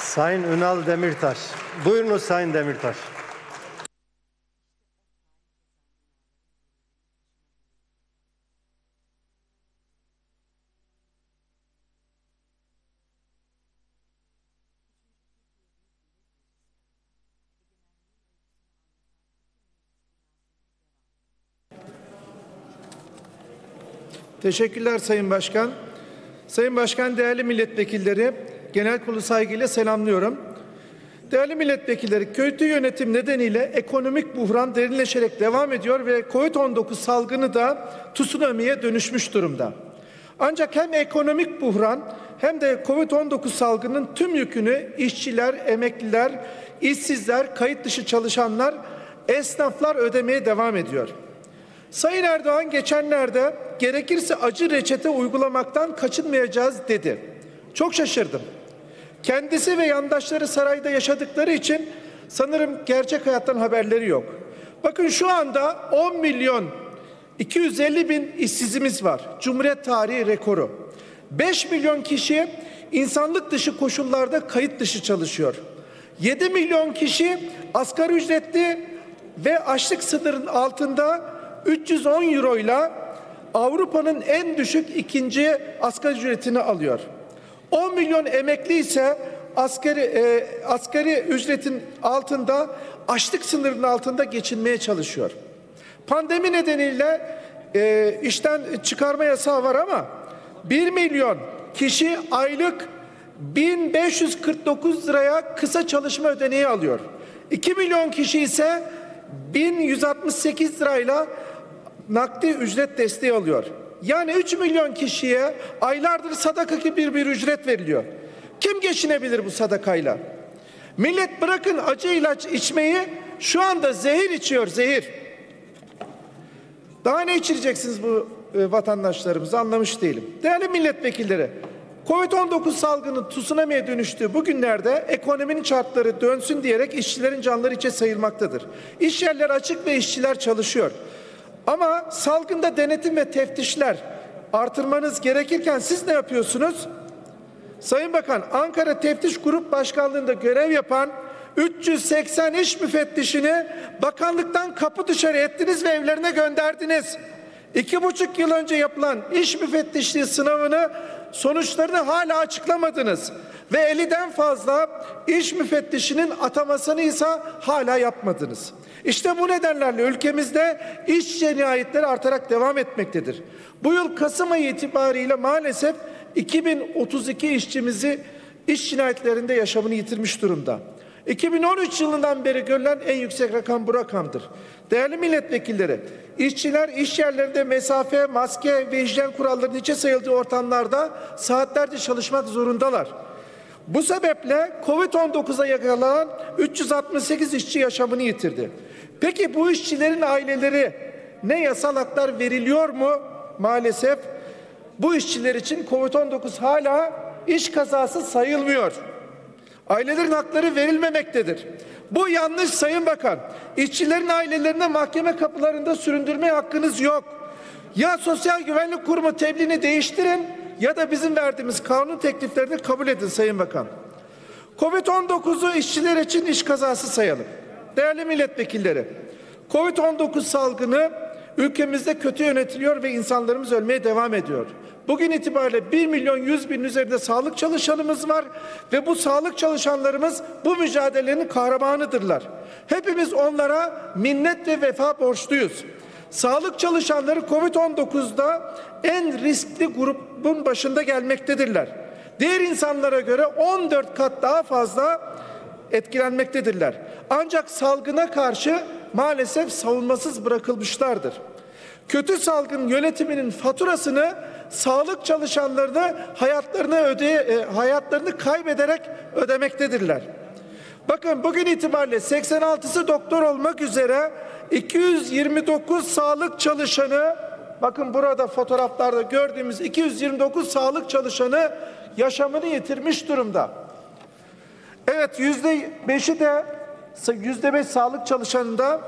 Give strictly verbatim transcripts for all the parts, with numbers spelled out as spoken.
Sayın Ünal Demirtaş. Buyurunuz Sayın Demirtaş. Teşekkürler Sayın Başkan. Sayın Başkan, değerli milletvekilleri, genel kurulu saygıyla selamlıyorum. Değerli milletvekilleri, kötü yönetim nedeniyle ekonomik buhran derinleşerek devam ediyor ve Covid on dokuz salgını da tsunami'ye dönüşmüş durumda. Ancak hem ekonomik buhran hem de Covid on dokuz salgının tüm yükünü işçiler, emekliler, işsizler, kayıt dışı çalışanlar, esnaflar ödemeye devam ediyor. Sayın Erdoğan geçenlerde gerekirse acı reçete uygulamaktan kaçınmayacağız dedi. Çok şaşırdım. Kendisi ve yandaşları sarayda yaşadıkları için sanırım gerçek hayattan haberleri yok. Bakın şu anda on milyon iki yüz elli bin işsizimiz var. Cumhuriyet tarihi rekoru. beş milyon kişi insanlık dışı koşullarda kayıt dışı çalışıyor. yedi milyon kişi asgari ücretli ve açlık sınırının altında üç yüz on euro ile Avrupa'nın en düşük ikinci asgari ücretini alıyor. on milyon emekli ise asgari, e, asgari ücretin altında, açlık sınırının altında geçinmeye çalışıyor. Pandemi nedeniyle e, işten çıkarma yasağı var ama bir milyon kişi aylık bin beş yüz kırk dokuz liraya kısa çalışma ödeneği alıyor. iki milyon kişi ise bin yüz altmış sekiz lirayla nakdi ücret desteği alıyor. Yani üç milyon kişiye aylardır sadaka gibi bir ücret veriliyor. Kim geçinebilir bu sadakayla? Millet bırakın acı ilaç içmeyi, şu anda zehir içiyor, zehir. Daha ne içireceksiniz bu e, vatandaşlarımızı, anlamış değilim. Değerli milletvekilleri, Covid on dokuz salgının tsunami'ye dönüştüğü bu günlerde ekonominin çarkları dönsün diyerek işçilerin canları içe sayılmaktadır. İş yerleri açık ve işçiler çalışıyor. Ama salgında denetim ve teftişler artırmanız gerekirken siz ne yapıyorsunuz? Sayın Bakan, Ankara Teftiş Grup Başkanlığı'nda görev yapan üç yüz seksen iş müfettişini bakanlıktan kapı dışarı ettiniz ve evlerine gönderdiniz. İki buçuk yıl önce yapılan iş müfettişliği sınavını, sonuçlarını hala açıklamadınız. Ve elli'den fazla iş müfettişinin atamasını ise hala yapmadınız. İşte bu nedenlerle ülkemizde iş cinayetleri artarak devam etmektedir. Bu yıl Kasım ayı itibariyle maalesef iki bin otuz iki işçimizi iş cinayetlerinde yaşamını yitirmiş durumda. iki bin on üç yılından beri görülen en yüksek rakam bu rakamdır. Değerli milletvekilleri, işçiler iş yerlerinde mesafe, maske ve hijyen kurallarının içe sayıldığı ortamlarda saatlerce çalışmak zorundalar. Bu sebeple Covid on dokuza yakalanan üç yüz altmış sekiz işçi yaşamını yitirdi. Peki bu işçilerin aileleri ne yasal haklar veriliyor mu? Maalesef bu işçiler için Covid on dokuz hala iş kazası sayılmıyor. Ailelerin hakları verilmemektedir. Bu yanlış Sayın Bakan. İşçilerin ailelerine mahkeme kapılarında süründürme hakkınız yok. Ya Sosyal Güvenlik Kurumu tebliğini değiştirin ya da bizim verdiğimiz kanun tekliflerini kabul edin Sayın Bakan. Covid on dokuzu işçiler için iş kazası sayalım. Değerli milletvekilleri, Covid on dokuz salgını ülkemizde kötü yönetiliyor ve insanlarımız ölmeye devam ediyor. Bugün itibariyle bir milyon yüz bin üzerinde sağlık çalışanımız var ve bu sağlık çalışanlarımız bu mücadelenin kahramanıdırlar. Hepimiz onlara minnet ve vefa borçluyuz. Sağlık çalışanları Covid on dokuzda en riskli grubun başında gelmektedirler. Diğer insanlara göre on dört kat daha fazla etkilenmektedirler. Ancak salgına karşı maalesef savunmasız bırakılmışlardır. Kötü salgın yönetiminin faturasını sağlık çalışanlarını hayatlarını öde e, hayatlarını kaybederek ödemektedirler. Bakın bugün itibariyle seksen altısı doktor olmak üzere iki yüz yirmi dokuz sağlık çalışanı, bakın burada fotoğraflarda gördüğümüz iki yüz yirmi dokuz sağlık çalışanı yaşamını yitirmiş durumda. Evet, yüzde beşi de yüzde beş sağlık çalışanında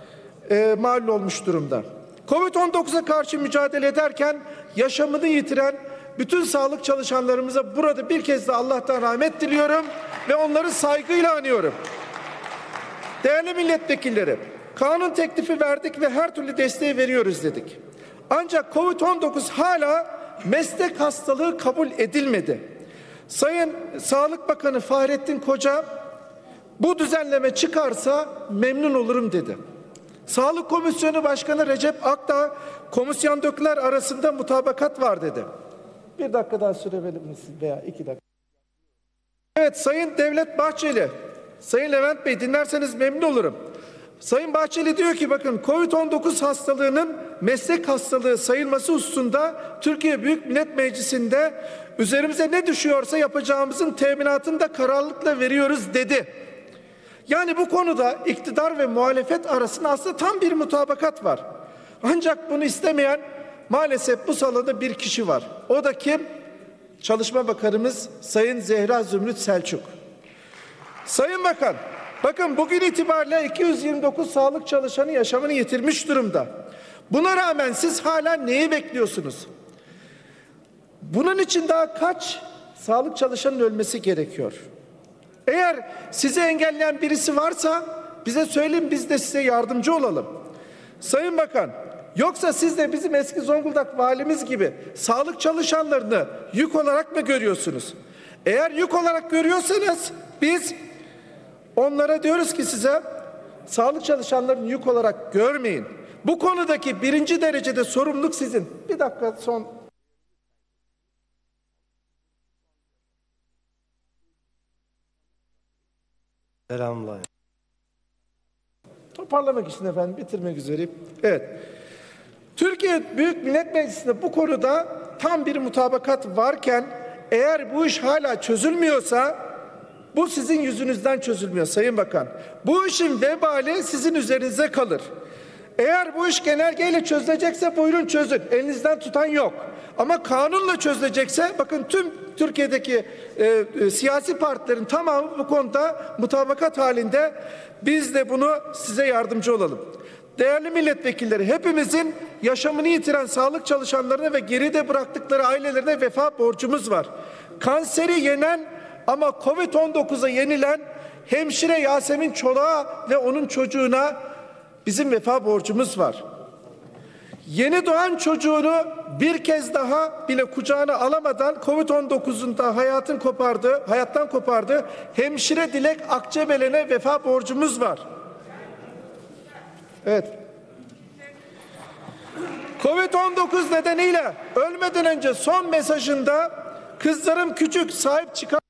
e, mal olmuş durumda. Covid on dokuza karşı mücadele ederken yaşamını yitiren bütün sağlık çalışanlarımıza burada bir kez de Allah'tan rahmet diliyorum ve onları saygıyla anıyorum. Değerli milletvekilleri, kanun teklifi verdik ve her türlü desteği veriyoruz dedik. Ancak Covid on dokuz hala meslek hastalığı kabul edilmedi. Sayın Sağlık Bakanı Fahrettin Koca, bu düzenleme çıkarsa memnun olurum dedi. Sağlık Komisyonu Başkanı Recep Akdağ, komisyondakiler arasında mutabakat var dedi. Bir dakika daha süre verir misin veya iki dakika? Evet, Sayın Devlet Bahçeli, Sayın Levent Bey dinlerseniz memnun olurum. Sayın Bahçeli diyor ki bakın Covid on dokuz hastalığının meslek hastalığı sayılması hususunda Türkiye Büyük Millet Meclisi'nde üzerimize ne düşüyorsa yapacağımızın teminatını da kararlılıkla veriyoruz dedi. Yani bu konuda iktidar ve muhalefet arasında aslında tam bir mutabakat var. Ancak bunu istemeyen maalesef bu salonda bir kişi var. O da kim? Çalışma Bakanımız Sayın Zehra Zümrüt Selçuk. Sayın Bakan, bakın bugün itibariyle iki yüz yirmi dokuz sağlık çalışanı yaşamını yitirmiş durumda. Buna rağmen siz hala neyi bekliyorsunuz? Bunun için daha kaç sağlık çalışanının ölmesi gerekiyor? Eğer sizi engelleyen birisi varsa bize söyleyin, biz de size yardımcı olalım. Sayın Bakan, yoksa siz de bizim eski Zonguldak valimiz gibi sağlık çalışanlarını yük olarak mı görüyorsunuz? Eğer yük olarak görüyorsanız biz onlara diyoruz ki size sağlık çalışanlarını yük olarak görmeyin. Bu konudaki birinci derecede sorumluluk sizin. Bir dakika son. Selamlar. Toparlamak için efendim bitirmek üzereyim. Evet. Türkiye Büyük Millet Meclisi'nde bu konuda tam bir mutabakat varken eğer bu iş hala çözülmüyorsa bu sizin yüzünüzden çözülmüyor Sayın Bakan. Bu işin vebali sizin üzerinize kalır. Eğer bu iş genelgeyle çözülecekse buyurun çözün. Elinizden tutan yok. Ama kanunla çözülecekse bakın tüm Türkiye'deki e, e, siyasi partilerin tamamı bu konuda mutabakat halinde, biz de bunu size yardımcı olalım. Değerli milletvekilleri, hepimizin yaşamını yitiren sağlık çalışanlarına ve geride bıraktıkları ailelerine vefa borcumuz var. Kanseri yenen ama Covid on dokuza yenilen hemşire Yasemin Çolak'a ve onun çocuğuna bizim vefa borcumuz var. Yeni doğan çocuğunu bir kez daha bile kucağına alamadan Covid on dokuzun da hayatın kopardı, hayattan kopardı hemşire Dilek Akçebelen'e vefa borcumuz var. Evet. Covid on dokuz nedeniyle ölmeden önce son mesajında kızlarım küçük, sahip çıkar